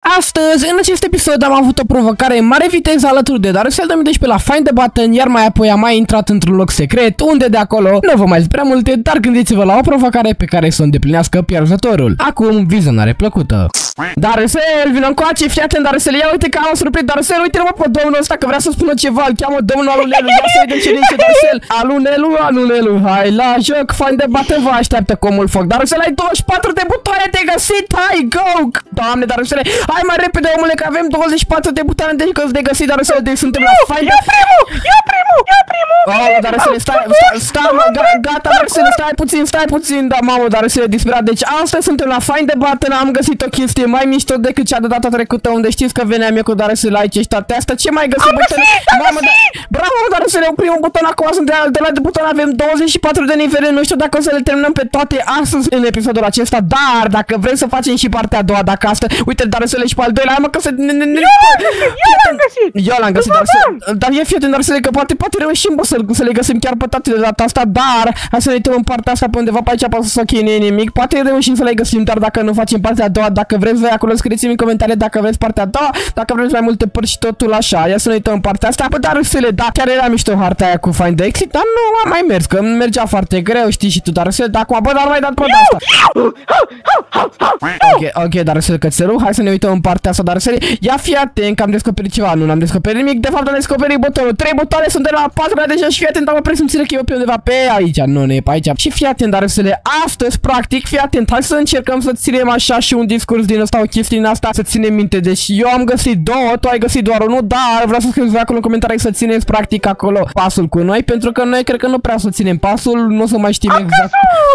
astăzi, în acest episod, am avut o provocare în mare viteză alături de Darusel 2012 la Find the Button, iar mai apoi am mai intrat într-un loc secret, unde de acolo nu vă mai zic prea multe, dar gândiți-vă la o provocare pe care să o îndeplinească pierzătorul. Acum, vizionare plăcută. Darusel, vină încoace, fii atent, Darusel, ia uite că am surprins, Darusel, uite-mă pe domnul ăsta că vrea să spună ceva, îl cheamă domnul Alunelu, ia să vedem ce zice Darusel. Alunelu, hai la joc, Find the Button vă așteaptă comul foc. Darusel, ai 24 de butoane de găsit, hai, go! Doamne, Darusel, hai mai repede, omule, că avem 24 de butoane de găsit, Darusel, deci suntem la Find the Button. Eu primul! Oh, Darusel, stai, gata, Darusel, stai puțin, da, mamă, Darusel, disperat. Deci astăzi suntem la Find the Button, am găsit o chestie mai mișto decât cea de data trecută, unde știți că veneam eu cu Darusel aici și toate astea. Ce mai găsit? Mamă, bravo, Darusel, primul buton, acum suntem de la buton, avem 24 de nivele, nu știu dacă o să le terminăm pe toate astăzi în episodul acesta, dar dacă vrem să facem și partea a doua, dacă asta, uite, Darusel, și pe al doilea, hai mă, că se... Eu l-am găsit, Darusel, dar e fiat, Darusel, că poate reușim să le găsim chiar pe toate de data asta, dar hai să ne uităm în partea asta pe undeva pe aici, pe să nu e nimic, poate reușim să le găsim, dar dacă nu facem partea a doua, dacă vreți voi acolo, scrieți-mi în comentarii dacă vreți partea a doua, dacă vreți mai multe părți și totul așa, ia să ne uităm în partea asta, bă, Darusel, da, chiar era mișto harta aia cu Find the Exit, dar nu am mai mers, că mergea foarte greu, știi și tu, Darusel, dar acum, bă, dar mai dat pe asta. Ok, Darusel, cățelul, hai să ne uităm în partea asta, Darusel, ia fii atent că am descoperit ceva, nu am descoperit nimic, de fapt am descoperit butonul, 3 butoane sunt de la 4 deja și fii atent, am presimțire că e pe undeva pe aici, nu e pe aici. Și fii atent, Darusel, astăzi, practic, fii atent, hai să încercăm să ținem așa și un discurs din ăsta, o chestie din asta, să ținem minte. Deci eu am găsit două, tu ai găsit doar unul, dar vreau să scrieți acolo în comentarii să țineți practic acolo pasul cu noi, pentru că noi cred că nu prea să ținem pasul, nu o să mai știm exact.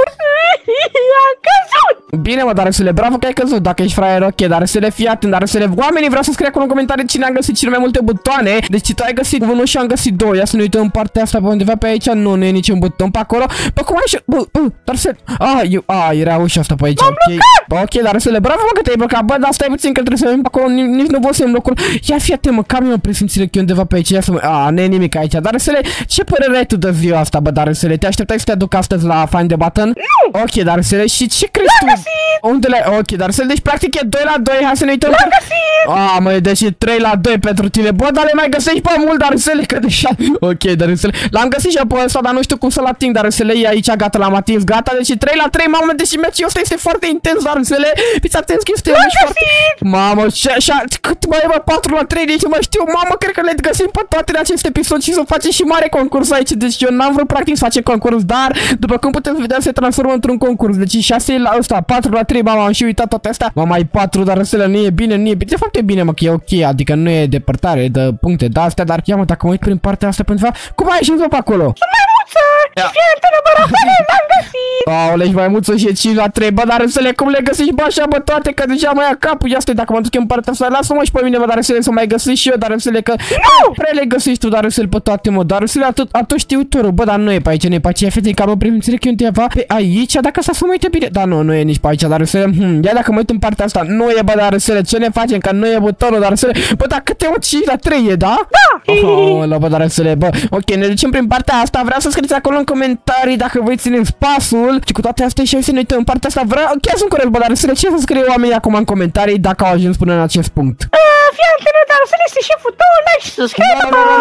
Am căzut! Bine, mă, Darusel, bravo că ai căzut, dacă ești fraier, ok, Darusel, fii atent, Darusel, oamenii vreau să scrie acolo în comentarii cine a găsit cele mai multe butoane, deci tu ai găsit unul și am găsit două, ia să ne uităm în partea asta pe undeva pe aici, nu e niciun buton pe acolo, pe cum ai și, Darusel, era ușa asta pe aici, ok, Darusel, bravo, mă, că te-ai blocat, bă, dar stai puțin că trebuie să mergem acolo, nici nu văzusem locul, ia fii atent, mă, cam eu presimțire că e undeva pe aici, ia să mă, nu e nimic aici, Darusel, ce părere ai tu de ziua asta, bă, Darusel, te așteptai să te aduc astăzi la Find the Button? Nu! Ok, Darusel, și ce crezi tu? Unde le-ai? Ok, Darusel, deci practic e 2 la 2, hai să ne uităm. L-am găsit! Măi, deci e 3 la 2 pentru tine, bă, dar le mai găsești pe mult, Darusel, că deja... Ok, Darusel, l-am găsit și pe ăsta, dar nu știu cum să-l ating, Darusel, e aici, gata, l-am atins, gata, deci 3 la 3, mamă, deci meciul ăsta este foarte intens, Darusel, fiți atenți că este foarte... Mamă, cât mai e, bă, 4 la 3, deci mă știu, mamă, cred că le găsim pe toate în acest episod și să facem și mare concurs aici, deci eu n-am vrut practic să facem concurs, dar, după cum puteți vedea, se transformă într-un concurs, deci 6 la ăsta, 4 la 3, mamă, am și uitat toate astea, mamă, ai 4, Darusel, nu e bine, de fapt e bine, mă, că e ok, adică nu e depărtare de puncte de astea, dar ia, mă, dacă mă uit prin partea asta, pentru cum ai ajuns pe acolo? Și fie antena, bă, l-am găsit! Aole, ești mai mulți și e 5 la 3, bă, Darusel, cum le găsești, bă, așa, bă, toate, că deja mă ia capul, ia stai, dacă mă duc în partea asta, lasă-mă și pe mine, bă, Darusel, să mai găsesc și eu, Darusel, că... Nu! Prea le găsești tu, Darusel, pe toate, mă, Darusel, atunci știutorul, bă, dar nu e pe aici, nu e pe aici, fete, că am presimțire că e undeva pe aici, dacă asta să mă uite bine, dar nu e nici pe aici, Darusel, ia dacă mă uit în partea asta, nu e, bă, Darusel, ce ne facem, că nu e butonul, Darusel, bă, dar câte ori 5 la 3 e, da? Da! Oh, bă, Darusel, bă, ok, ne ducem prin partea asta, vreau să scrieți acolo în comentarii dacă voi țineți pasul și cu toate astea și să ne uităm în partea asta, vreau, chiar sunt curios, bă, Darusel, ce să scrie oamenii acum în comentarii dacă au ajuns până în acest punct? Fii antena, Darusel este șeful tău, like și subscribe,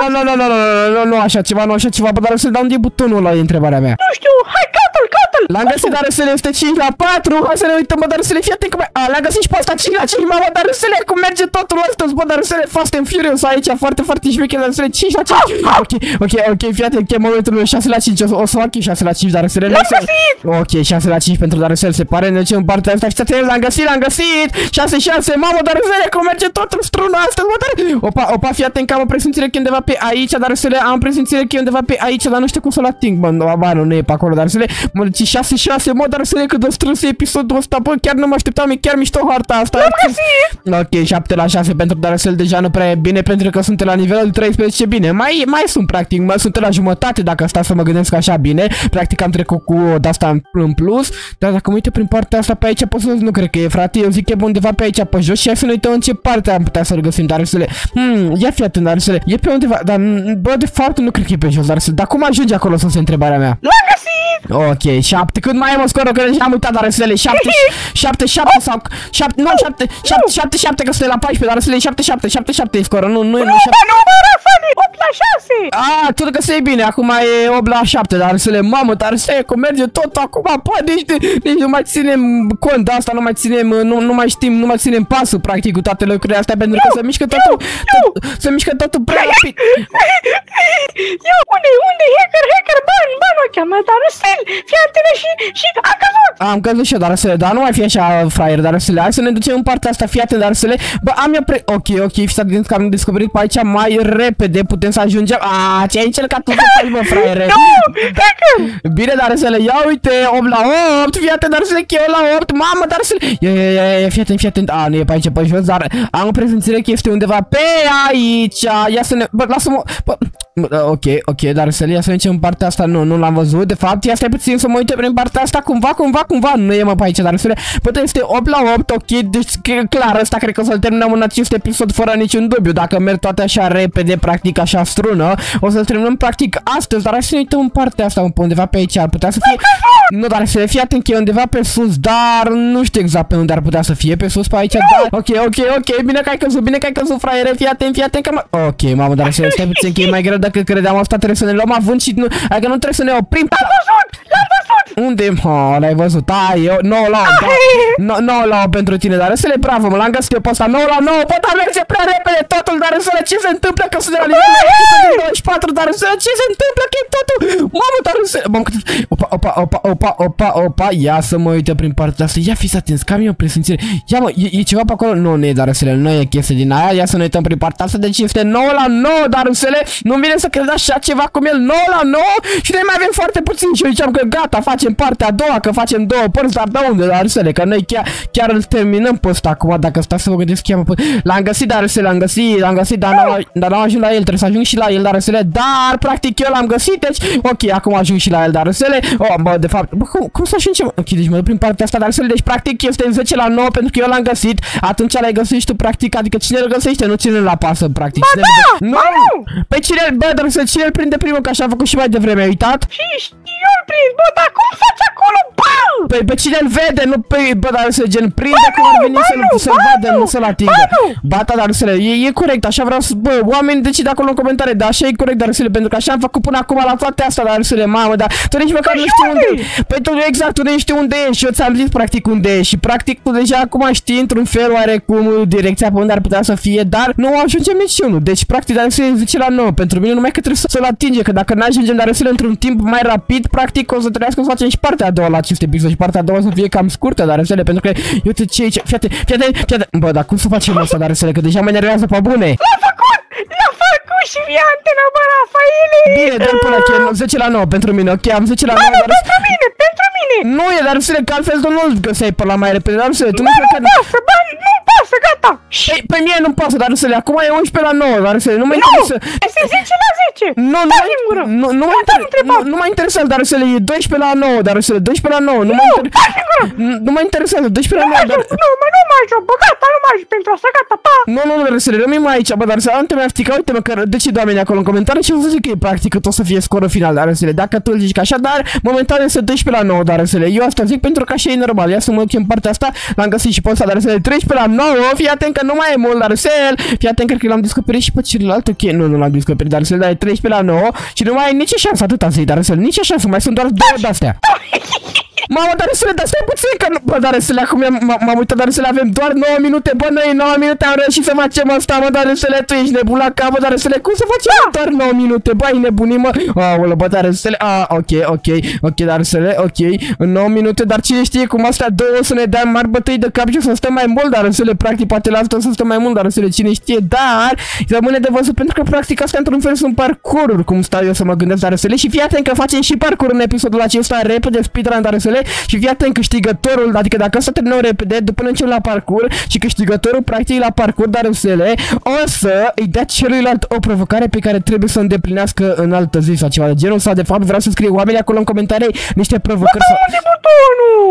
Nu, așa ceva, bă, Darusel, dar unde e butonul ăla, e întrebarea mea. Nu știu, hai, caută-l! L-am găsit, Darusel, este 5 la 4, hai să ne uităm, bă, Darusel, fii atent că l-am găsit și pe asta 5 la 5, mă, Darusel, cum merge totul ăsta, bă, Darusel, Fast and Furious aici, foarte șmecher, Darusel, 5 la 5, ok, fii atent, că e momentul meu 6 la 5, o să fac 6 la 5, Darusel, ok, 6 la 5 pentru Darusel, se pare, ne ducem în partea asta, fiți atent, l-am găsit, 6, mamă, Darusel, cum merge totul strunul astăzi, bă, opa, fii atent că am o presimțire că e undeva pe aici, Darusel, am presimțire că e undeva pe aici, dar nu știu cum să-l ating, bă, nu e pe acolo, Darusel, mă, deci 6, mă, Darusel, cât de strâns e episodul ăsta, bă, chiar nu mă așteptam, e chiar mișto harta asta. Ok, 7 la 6 pentru Darusel, deja nu prea e bine, pentru că sunt la nivelul 13, bine, mai sunt, practic, sunt la jumătate, dacă stau să mă gândesc așa bine, practic am trecut cu o de-asta în plus, dar dacă mă uite prin partea asta pe aici, pot să nu cred că e, frate, eu zic că e undeva pe aici, pe jos și hai să ne uităm în ce parte am putea să-l găsim, Darusel, ia fii atent, Darusel, e pe undeva, dar, bă, de fapt nu cred că e pe jos, Darusel, dar cum ajunge acolo, să se întrebarea mea? L-am găsit! găsit! Ok, 7. Cât mai e, mă, scorul? Că am uitat, dar răsele 7 sau 7, nu, 7, că suntem la 14, dar răsele 7 e scorul. Nu, nu, bă, Rafale, 8 la 6! Tu că se e bine, acum e 8 la 7, dar răsele, mamă, dar răsele, cum merge tot acum, poate, nici nu mai ținem cont de asta, nu mai știm, nu mai ținem pasul, practic, cu toate lucrurile astea, pentru că se mișcă totul prea rapid. Unde, hacker, bani o cheamă, dar răsel, fii atent și am căzut! Am căzut și eu, dar răsele, dar nu mai fi așa, fraier, dar răsele, hai să ne ducem în partea asta, fii atent, dar răsele, bă, ok, fiți atent că am descoperit pe aici mai repede, putem să ajungem, ce-ai încercat tu să faci, bă, fraiere? Bine, dar răsele, ia uite, 8 la 8, fii atent, dar răsele, că eu la 8, mamă, dar răsele, fii atent, nu e pe aici, pe jos, dar am o prezențire că este undeva pe aici, ia să ne, bă, lasă-mă, bă, ok, dar răsele, ia să ne în partea asta, nu l-am văzut, de fapt, ia stai puțin să mă uite prin partea asta, cumva, nu e mă pe aici, dar răsele, bă, este 8 la 8, ok, deci, clar, ăsta cred că o să-l terminăm în acest episod fără niciun dubiu, dacă merg toate așa repede, practic, așa strună, o să-l terminăm, practic, astăzi, dar hai să ne uităm în partea asta, pe undeva pe aici, ar putea să fie, nu, dar să fie atent că e undeva pe sus, dar nu știu exact pe unde ar putea să fie, pe sus, pe aici, dar, ok, bine că ai căzut, fraiere, fii atent, că ok, mamă, dar să stai puțin că e mai greu decât credeam, asta trebuie să ne luăm avânt și nu, adică nu trebuie să ne oprim. L-am văzut! Unde? L-ai văzut, eu 9 la 8 pentru tine, dar răsele, bravo, mă l-am găsit eu pe ăsta, 9 la 9, pot merge prea repede totul, dar răsele, ce se întâmplă că sunt de la nivelul 24, dar răsele, ce se întâmplă că e totul, mamă, dar răsele, opa, ia să mă uite prin partea asta, ia fiți atenți, că am eu presimțire, ia mă, e ceva pe acolo, nu e, dar răsele, nu e chestie din aia, ia să ne uităm prin partea asta, deci este 9 la 9, dar răsele, nu vine să cred așa ceva cum el, 9 la 9 și noi mai avem foarte puțin și eu ziceam că gata, facem partea a doua, că facem două părți, dar de unde, dar răsele, că noi chiar îl terminăm pe ăsta acum, dacă stau să vă gândesc cheamă, l-am găsit, dar răsele, l-am găsit, dar n-am ajuns la el, trebuie să ajung și la el, dar răsele, dar practic eu l-am găsit, deci, ok, acum ajung și la el, dar răsele, bă, de fapt, bă, cum să ajungem, ok, deci mă duc prin partea asta, dar răsele, deci practic este 10 la 9 pentru că eu l-am găsit, atunci l-ai găsit și tu, practic, adică cine îl găsește, nu cine îl apasă, practic. Nu! Pe cine, bă, dar să cine îl prinde primul, că așa a făcut și mai devreme, ai uitat? Și eu îl prind, bă, dar cum faci acolo, bă? Păi pe cine îl vede, nu pe, bă, dar să gen prinde cum ar veni să-l vadă, nu să-l atingă. Bata, dar răsele, e corect, așa vreau să, bă, oamenii decid acolo în comentarii, dar așa e corect, dar răsele, pentru că așa am făcut până acum la toate astea, dar răsele, mamă, dar tu nici măcar nu știi unde e. Păi tu exact, tu nu știi unde e și eu ți-am zis practic unde e și practic tu deja acum știi într-un fel oarecum direcția pe unde ar putea să fie, dar nu ajungem niciunul. Deci practic dar răsele 10 la 9, pentru mine numai că trebuie să-l atinge, că dacă nu ajungem dar răsele într-un timp mai rapid, practic o să trebuiască să facem și partea a doua la acest episod și partea a doua să fie cam scurtă, dar răsele, pentru că uite ce aici, fii atent, bă, dar cum să facem asta, dar răsele, că deja mă enervează pe bune. L-a făcut și via antena, bă, Rafaele! Bine, dă-mi până că 10 la 9 pentru mine, ok, am 10 la 9, dar pentru mine! Nu e, dar răsele, că altfel tu nu-l găseai pe la mai repede, dar răsele, tu nu pasă, bă, nu-mi pasă, gata! Pe mie nu-mi pasă, dar răsele, acum e 11 la 9, dar răsele, nu mă interesează. Este 10 la 10! Nu mă interesează, dar răsele, e 12 la 9, dar răsele, 12 la 9, nu mă interesează, 12 la 9, dar... Nu mă ajung, bă, gata, nu mă ajung pentru asta, gata, pa! Nu, răsele, rămâi mai aici, bă, dar răsele, nu te mai aftica, uite-mă, că decid oamenii acolo în comentarii și o să zic că e practic că tot să fie scorul final, dar răsele, dacă tu îl zici că așa, dar momentan este 12 la 9, dar răsele, eu asta zic pentru că așa e normal, ia să mă duc în partea asta, l-am găsit și pe ăsta, dar răsele, 13 la 9, fii atent că nu mai e mult, dar răsele, fii atent, cred că l-am descoperit și pe celălalt, ok, nu l-am descoperit, dar răsele, dar e 13 la 9 și nu mai e nicio șansă, atâta să-i, dar răsele, nicio șansă, mai sunt doar două de-astea. Mamă, dar răsele, dar stai puțin că nu... Bă, dar răsele, acum m-am uitat, dar răsele, avem doar 9 minute, bă, noi 9 minute am reușit să facem asta, mă, dar răsele, tu ești nebun la cap, bă, dar răsele, cum să facem doar 9 minute, bă, ai nebunii, mă? Aolă, bă, dar răsele, ok, dar răsele, ok, în 9 minute, dar cine știe cum astea două să ne dea mari bătăi de cap și să stăm mai mult, dar răsele, practic, poate la asta să stăm mai mult, dar răsele, cine știe, dar rămâne de văzut, pentru că, practic, astea într-un fel sunt parcururi, cum stau eu să mă gândesc, dar răsele, și fii atent că facem și parcur în episodul acesta, repede, speedrun, dar răsele, și fii atent câștigătorul, adică dacă să terminăm repede, după ce încep la parcur și câștigătorul practic la parcur, dar răsele, o să îi dea celuilalt o provocare pe care trebuie să o îndeplinească în altă zi sau ceva de genul, sau de fapt vreau să scriu oamenii acolo în comentarii niște provocări. Unde butonul?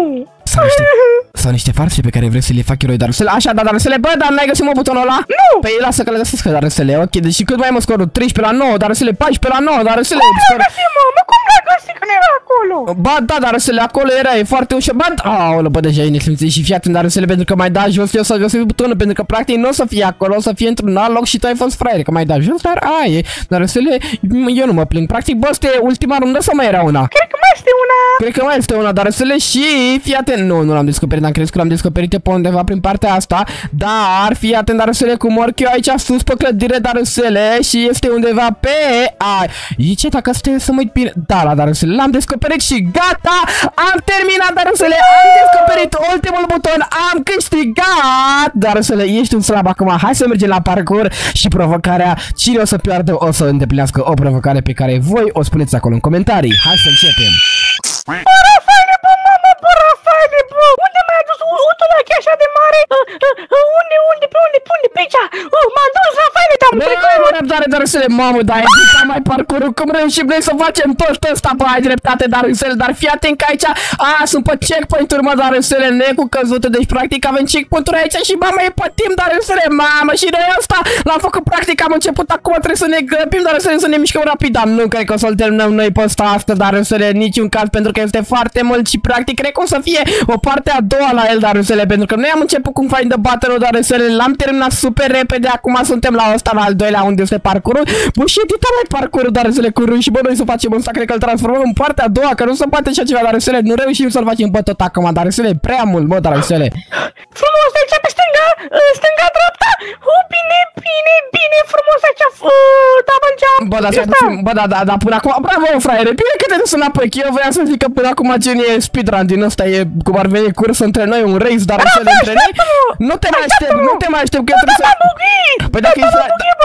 Sau niște farse pe care vrei să le fac eroi, dar răsele. Așa, da, dar răsele, bă, dar n-ai găsit, mă, butonul ăla? Nu! Păi lasă că le găsesc, dar răsele, ok, deci cât mai mă scorul? 13 la 9, dar răsele, 14 la 9, dar răsele. Cum l-ai găsit, mă? Cum l-ai găsit că nu era acolo? Ba, da, dar răsele, acolo era, e foarte ușor. Ba, aolă, bă, deja e nesimțit și fii atent, dar răsele, pentru că mai da jos, eu să găsesc butonul, pentru că practic nu o să fie acolo, o să fie într-un alt loc și tu ai fost fraier, că mai da jos, dar aia e. Dar răsele, eu nu mă plâng. Practic, bă, asta e ultima rundă sau mai era una? Cred că mai este una. Cred că mai este una, dar răsele și fii atent. Nu l-am descoperit, am crezut că l-am descoperit pe undeva prin partea asta. Dar fii atent, dar răsele, cum urc eu aici sus pe clădire, dar răsele, și este undeva pe... E ce, dacă stai să mă uit bine... Da, la dar răsele, l-am descoperit și gata! Am terminat, dar răsele, am descoperit ultimul buton, am câștigat! Dar răsele, ești un slab acum, hai să mergem la parcurs și provocarea. Cine o să piardă, o să îndeplinească o provocare pe care voi o spuneți acolo în comentarii. Hai să începem! Rafaele, bă, mamă, bă, Rafaele, bă! Unde m-ai adus? Uite la cheia așa de mare? Unde? Pe aici? M-am dus, Rafaele, dar Nu, răbdare, dar răsele, mamă, dar e mai parcurul. Cum reușim noi să facem tot ăsta, bă, ai dreptate, dar răsele, dar fii atent că aici, sunt pe checkpoint-uri, mă, dar răsele, necu căzute, deci practic avem checkpoint-uri aici și mamă, e pe timp, dar răsele, mamă, și noi ăsta l-am făcut practic, am început acum, trebuie să ne grăbim, dar răsele, să ne mișcăm rapid, dar nu cred că o să-l terminăm noi pe ăsta astăzi, dar răsele, niciun caz, pentru că este foarte mult și practic cred că o să fie o parte a doua la el, dar răsele, pentru că noi am început cu Find the Battle, dar răsele, l-am terminat super repede, acum suntem la ăsta, la al doilea, unde este parcurul, bă, și edita mai parcurul, dar răsele, cu rând și bă, noi să facem ăsta, cred că îl transformăm în partea a doua, că nu se poate așa ceva, dar răsele, nu reușim să-l facem pe tot acum, dar răsele, prea mult, bă, dar răsele. frumos, aici pe stânga, dreapta, bine, frumos aici, double jump. Bă, da, până acum, bravo, fraiere, bine că te duci înapoi, că eu voiam să zic că până acum gen e speedrun din ăsta, e cum ar veni curs între noi, un race, dar răsele între noi. Nu te mai aștept, că eu trebuie să... Păi dacă ești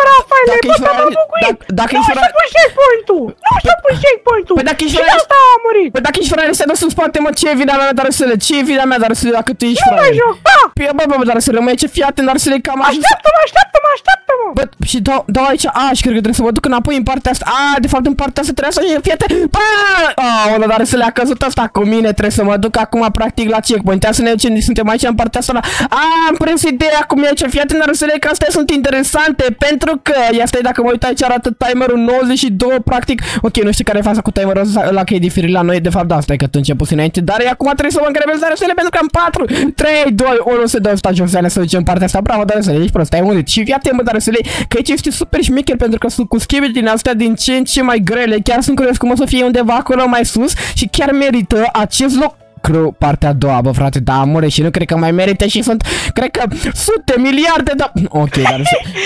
dacă ești fraier... Nu știu pun checkpoint-ul. Păi dacă ești fraier... Și asta a murit. Păi dacă ești fraier, stai dus în spate, mă, ce e vina mea, dar răsele, ce e vina mea, dar răsele, dacă tu ești fraier? Nu mai joc, Bă, dar răsele, mă, e ce fii atent, dar răsele, cam așa... Așteaptă-mă. Bă, și dau aici, și cred că trebuie să mă duc înapoi în partea asta. De fapt în partea asta trebuie să fie atent. Bă, dar răsele, a căzut asta cu mine, trebuie să mă duc acum practic la checkpoint. Să ne ducem, suntem aici în partea asta. Am prins ideea cum e ce fii atent, dar răsele, că astea sunt interesante, pentru că, ia stai, dacă mă uit aici arată timerul 92, practic. Ok, nu știu care e faza cu timerul ăla, că e diferit la noi, de fapt, da, stai că tu început înainte, dar acum trebuie să mă îngrebesc, dar răsele, pentru că am 4, 3, 2, 1, se dă ăsta jos, să ducem în partea asta. Bravo, dar răsele, ești prost, ai murit. Și fii atent, mă, dar răsele, că aici este super șmecher, pentru că sunt cu scheme din astea din ce în ce mai grele. Chiar sunt curios cum o să fie undeva acolo mai sus și chiar merită acest loc. Partea a doua, bă, frate, da, amore, și nu cred că mai merită și sunt, cred că, sute, miliarde de... Ok, dar...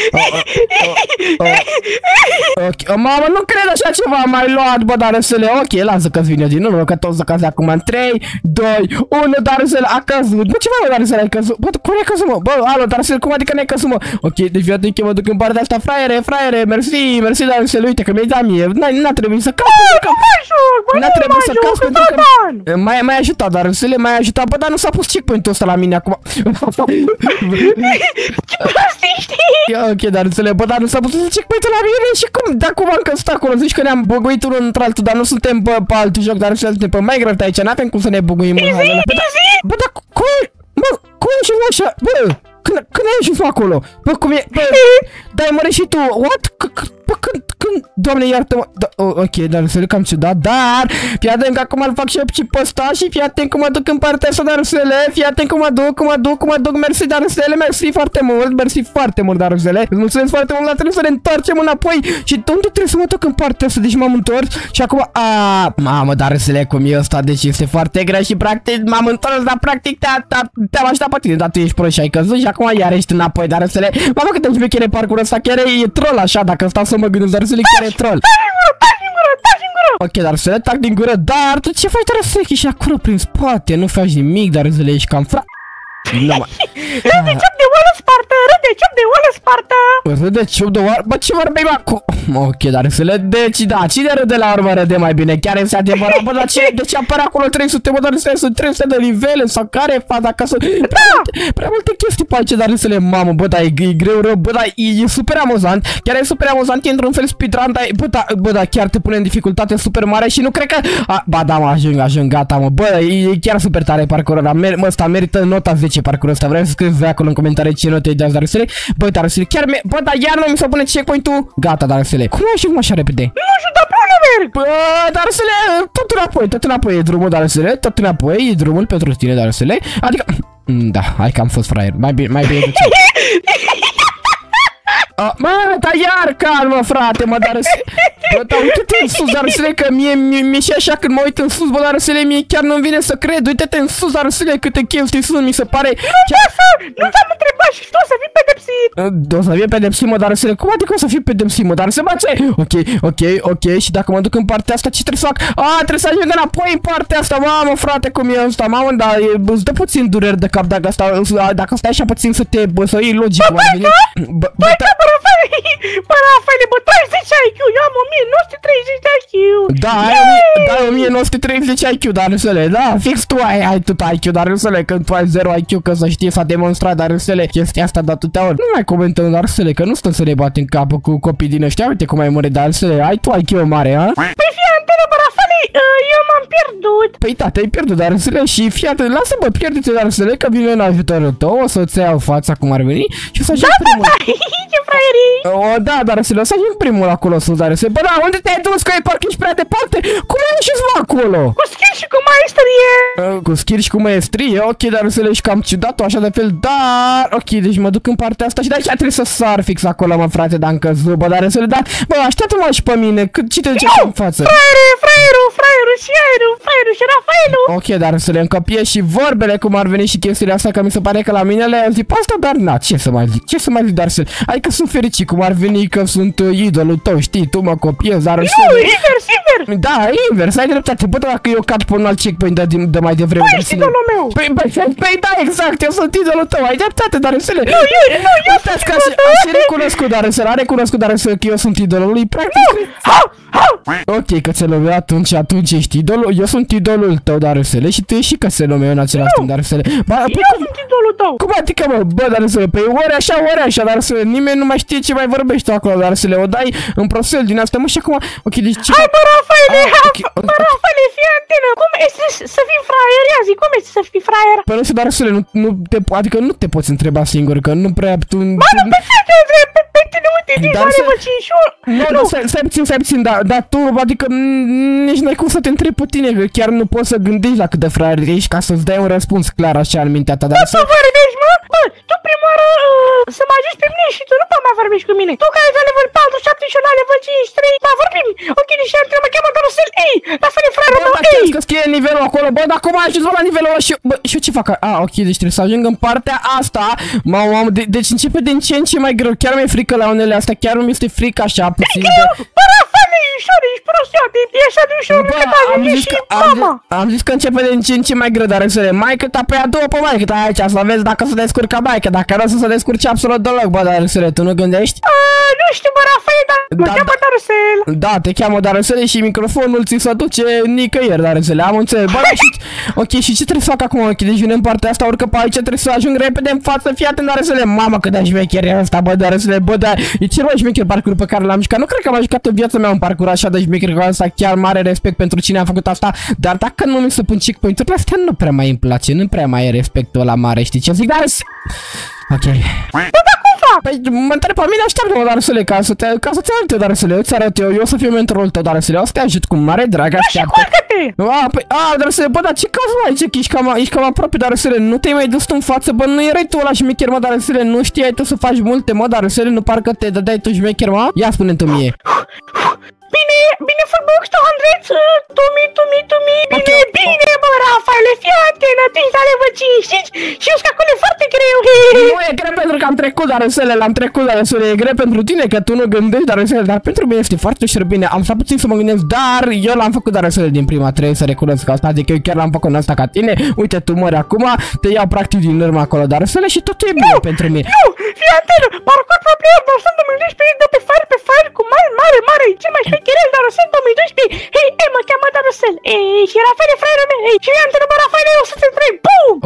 Ok, mamă, nu cred așa ceva, am mai luat, bă, dar răsele, ok, lasă că-ți vine din urmă, că tot să cazi acum în 3, 2, 1, dar răsele, a căzut, bă, ce mai, dar răsele, ai căzut, bă, cum ai căzut, mă, bă, alo, dar răsele, cum adică n-ai căzut, mă, ok, deci fii atent că mă duc în partea asta, fraiere, mersi, dar răsele, uite că mi-ai dat mie, n-a trebuit să cazi, n-a trebuit să cazi, pentru că mai ajutat, dar răsele, mai ajutat, bă, dar nu s-a pus checkpoint-ul ăsta la mine acum. Ce prostii știi? Ok, dar răsele, bă, dar nu s-a pus checkpoint-ul la mine și cum? Dar cum am căzut acolo? Zici că ne-am buguit unul într-altul, dar nu suntem, bă, pe alt joc, dar răsele, suntem pe Minecraft aici, n-avem cum să ne buguim. Bă, dar cum e și așa? Bă, când ai ajuns acolo? Bă, cum e? Bă, dai măre și tu, what? Bă, când, doamne, iartă-mă. Ok, dar răsele, cam ciudat, dar fii atent că acum îl fac și pe ăsta și fii atent că mă duc în partea asta, dar răsele, fii atent că mă duc, mersi, dar răsele, mersi foarte mult, dar răsele, îți mulțumesc foarte mult, dar trebuie să ne întoarcem înapoi și unde trebuie să mă duc în partea asta, deci m-am întors și acum, mamă, dar răsele, cum e ăsta, deci este foarte greu și practic m-am întors, dar practic te-am așteptat pe tine, dar tu ești prost și ai căzut și acum iar ești înapoi, dar răsele, mamă, cât îmi șmecher parcurul ăsta, chiar e troll așa, dacă stau să mă gândesc, dar răsele chiar e troll. Taci din gură! Ok, dar să le tac din gură, dar tu ce faci, dar răsele, și acolo prin spate, nu faci nimic, dar răsele, ești cam Râde, ciop de oală spartă! Râde ciup de oară? Bă, ce vorbeai acum? Ok, dar să le... Deci, da, cine râde la urmă râde mai bine? Chiar este adevărat, bă, dar ce? De ce apare acolo 300? Bă, dar sunt 300 de nivele sau care e faza ca să... Prea multe chestii pe aici, dar să le... Mamă, bă, da, e greu rău, bă, da, e super amuzant. Chiar e super amuzant, e într-un fel speedrun, dar... Bă, da, chiar te pune în dificultate super mare și nu cred că... Ba, da, mă, ajung, gata, mă, bă, e chiar super tare parcurul ăla, ăsta merită nota 10 parcurul ăsta, vreau să scrieți acolo în comentarii ce note îi dați, dar să le... Bă, dar să le... Chiar, bă, dar iar nu mi se pune checkpoint-ul. Gata, dar să le... Cum ajung așa repede? Nu știu, dar pe unde merg? Bă, dar să le... Tot înapoi e drumul, dar să le... Tot înapoi e drumul pentru tine, dar să le... Adică... Da, hai că am fost fraier. Mai bine de ce? Mă, dar iar calmă, frate, mă, dar bă, dar uite-te în sus, dar să le, că mie și așa când mă uit în sus, bă, dar să le, mie chiar nu-mi vine să cred. Uite-te în sus, dar să le, câte chestii sunt, mi se pare. Nu te-am întrebat și tu o să fii pedepsit. O să fie pedepsit, mă, dar să le, cum adică o să fie pedepsit, mă, dar să mă, ce? Ok, și dacă mă duc în partea asta, ce trebuie să fac? Trebuie să ajung înapoi în partea asta, mamă, frate, cum e ăsta, mamă, dar îți dă puțin dureri de cap dacă stai așa puțin să te, bă, să iei logic, Bă, Rafaele, bă, tu ai 10 IQ, eu am 1930 de IQ. Da, ai 1930 IQ, dar râsele, da, fix tu ai tot IQ, dar râsele, când tu ai 0 IQ, că să știi, s-a demonstrat, dar râsele, chestia asta de atâtea ori. Nu mai comentăm, dar râsele, că nu stăm să ne batem capul cu copii din ăștia, uite cum ai murit, dar râsele, ai tu IQ mare, ha? Păi fii antenă, bă, Rafaele, eu m-am pierdut. Păi da, te-ai pierdut, dar râsele, și fii atent, lasă, bă, pierde-te, dar râsele, că vine în ajutorul tău, o să-ți iau fața cum ar veni și o să ajung primul. Ce fraierii! Da, dar să lăsa și primul acolo sus, dar să... Bă, da, unde te-ai dus, că e parcă ești prea departe? Cum ai ieșit acolo? Cu skill și cu maestrie! Cu skill și cu maestrie, ok, dar să le ești cam ciudat-o așa de fel, dar... Ok, deci mă duc în partea asta și de aici trebuie să sar fix acolo, mă, frate, dar am căzut, bă, dar să le... Dar, bă, așteaptă-mă și pe mine, ce te duce în față? Fraierul și Rafaelul! Ok, dar să le încăpie și vorbele cum ar veni și chestiile astea, că mi se pare că la mine le-am zis pe asta, dar na, ce să mai zic, dar să... Adică sunt fericit, cum ar veni că sunt idolul tău, știi, tu mă copiezi, dar... Nu, invers! Da, invers, ai dreptate, bă, dacă eu cad pe un alt checkpoint de mai devreme... Băi, ești idolul meu! Păi da, exact, eu sunt idolul tău, ai dreptate, dar înțeleg. Nu, eu sunt idolul tău! Așa recunoscut, dar înțeleg, a recunoscut, dar înțeleg că eu sunt idolul lui, practic... Ok, că ți-l lume atunci ești idolul, eu sunt idolul tău, dar înțeleg, și tu ești și că se lume în același timp, dar înțeleg. Eu sunt idolul tău! Cum adică, mă, bă, dar înțeleg, păi ori așa, dar înțeleg, nimeni nu mai știe ce mai vorbește acolo, dar înțeleg, o dai în prosel din asta, mă, și acum... Ok, deci ce... Hai, bă, Rafaele, fii antenă, cum este să fii fraier? Ia zi, cum este să fii fraier? Păi nu știu, dar înțeleg, adică nu te poți întreba singur, că nu prea tu... Ba, nu, pe ce te întreb, pe tine, uite, din care vă cinșor... Nu, stai puțin, dar tu, adică nici n-ai cum să te întrebi pe tine, că chiar nu poți să gândești la cât de fraier ești ca să-ți dai un răspuns clar așa în mintea ta, dar să vorbești, mă? Bă, tu prima oară să mă ajungi pe mine și tu nu poți mai vorbești cu mine. Tu care ești la level 4, 7 și eu la level 5, 3, mai vorbim. Ok, deci am mă cheamă Dorosel, ei, lasă-ne fraierul meu, ei. Că scrie nivelul acolo, bă, dar cum ai ajuns la nivelul ăla și eu ce fac? Ok, deci trebuie să ajung în partea asta. Mamă, deci începe din ce în ce mai greu. Chiar mi-e frică la unele astea, chiar nu mi-este frică așa puțin de... Bă, Rafaele, e ușor, ești prostiate, e așa de ușor, încât ajunge și mama. Am zis că începe din ce în ce mai greu, dar înțeleg, maică ta pe a doua pe maică ta aici, să vezi dacă se descurcă maică, dacă nu o să se descurce absolut deloc, bă, dar înțeleg, tu nu gândești? Nu știu, bă, Rafaele, dar mă cheamă Darusel. Da, te cheamă Darusel și microfonul ți se duce nicăieri, Darusel, am înțeles, bă, și... Ok, și ce trebuie să fac acum? Ok, deci vine în partea asta, urcă pe aici, trebuie să ajung repede în față, fii atent, Darusel, mamă, cât de șmecher e ăsta, bă, Darusel, bă, dar e cel mai șmecher parcurs pe care l-am jucat, nu cred că am jucat în viața mea un parcurs așa de șmecher ca ăsta, chiar mare respect pentru cine a făcut asta, dar dacă nu mi se pun checkpoint-urile astea, nu prea mai îmi place, nu prea mai e respectul ăla mare, știi ce zic, dar... Ok. Păi mă întreb pe mine, așteaptă-mă, Darusele, ca să-ți arăt eu, Darusele, îți arăt eu să fiu mentorul tău, Darusele, o să te ajut cu mare drag, așteaptă. Păi, Darusele, bă, dar ce caz mai ce, ești cam aproape, Darusele, nu te-ai mai dus în față, bă, nu erai tu ăla șmecher, mă, Darusele, nu știai tu să faci multe, mă, Darusele, nu parcă te dădeai tu șmecher, mă? Ia spune-mi tu mie. Bine, Footbox 200, bine, bă, Rafaele, fii atenă, tu ești la level 5 și eu știu că acolo e foarte greu. Nu e greu pentru că am trecut, Darusele, l-am trecut, Darusele, e greu pentru tine că tu nu gândești, Darusele, dar pentru mine este foarte ușor bine, am stat puțin să mă gândesc, dar eu l-am făcut, Darusele, din prima, trebuie să recunosc asta, adică eu chiar l-am făcut în asta ca tine, uite, tu mori acum, te iau practic din urmă acolo, Darusele, și totul e bine pentru mine. Nu, fii atenă, parcurs propriu, dar sunt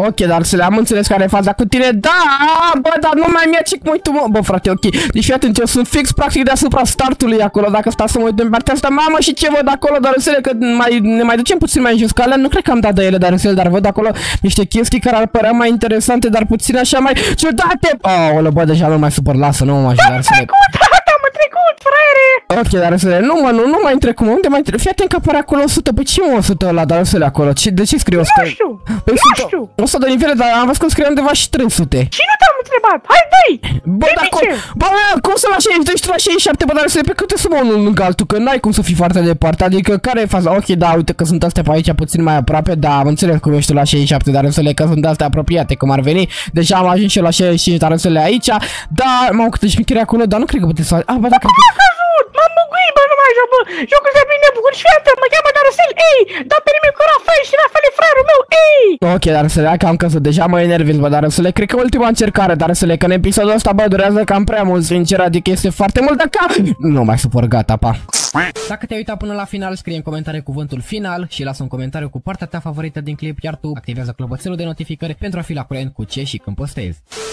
Ok, dar să le am înțeles care e faza cu tine. Da, bă, dar nu mai mi-a cum tu, mă. Bă, frate, ok. Deci fii atent, eu sunt fix practic deasupra startului acolo. Dacă stau să mă uit în partea asta, mamă, și ce văd acolo, dar înțeleg că ne mai ducem puțin mai în jos. Că alea nu cred că am dat de ele, dar văd acolo niște chestii care ar părea mai interesante, dar puțin așa mai ciudate. Oh, bă, deja nu mai supăr, lasă, nu mă mai ajut, dar să le... trecut, fraiere! Ok, dar să le... Nu mai întrec cum, unde mai întrec? Fii atent că apare acolo 100, păi ce mă 100 ăla, dar să le acolo? De ce scriu 100? Nu știu, păi nu știu! 100 de nivele, dar am văzut că scrie undeva și 300. Și nu te-am întrebat, hai dă-i! Bă, bă, cum să la 62 și tu la 67, bă, dar să le pe câte să mă unul lângă altul, că n-ai cum să fii foarte departe, adică care e faza? Ok, da, uite că sunt astea pe aici puțin mai aproape, da, am înțeles cum ești tu la 67, dar să le că sunt astea apropiate, cum ar veni, deja am ajuns și eu la 65, dar să le aici, da, m-am câte șmicheri acolo, dar nu cred că puteți să... Ah, bă, da, cred că... M-am buguit, bă, numai așa, bă, jocul ăsta e plin de bucuri și iată, mă cheamă Darusel, ei, dă pe nimic cu Rafael și Rafael e fraiul meu, ei! Ok, dar să le cam că deja mă enervez, bă, dar să le cred că ultima încercare, dar să le că în episodul ăsta, bă, durează cam prea mult, sincer, adică este foarte mult, dacă... Nu mai supăr, gata, pa. Dacă te-ai uitat până la final, scrie în comentarii cuvântul final și lasă un comentariu cu partea ta favorită din clip, iar tu activează clopoțelul de notificări pentru a fi la curent cu ce și când postezi.